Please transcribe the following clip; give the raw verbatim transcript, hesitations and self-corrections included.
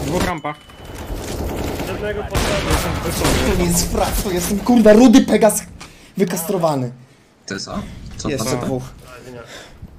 dwóch rampach. Jednego podstawy. To nie jest frak, to jestem kurwa rudy Pegas wykastrowany. Ty co? Co Jeszcze pan- dwóch. A, nie.